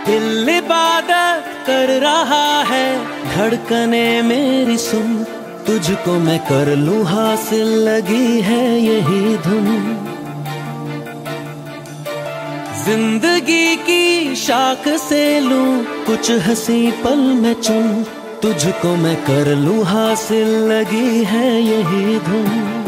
दिल इबादत कर रहा है, धड़कने मेरी सुन, तुझको मैं कर लूं हासिल, लगी है यही धुन। जिंदगी की शाख से लूं कुछ हंसी पल में चुन, तुझको मैं कर लूं हासिल, लगी है यही धुन।